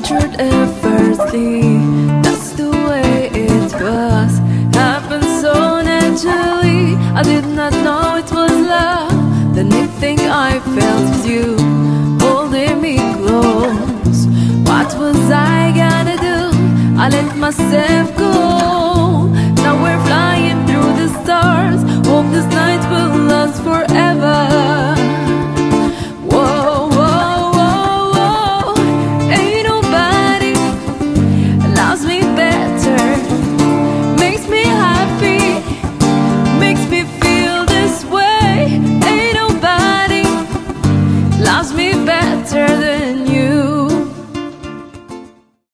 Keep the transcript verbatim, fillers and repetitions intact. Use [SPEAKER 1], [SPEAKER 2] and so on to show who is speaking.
[SPEAKER 1] captured effortlessly. That's the way it was. Happened so naturally. I did not know it was love. The next thing I felt was you holding me close. What was I gonna do? I let myself go.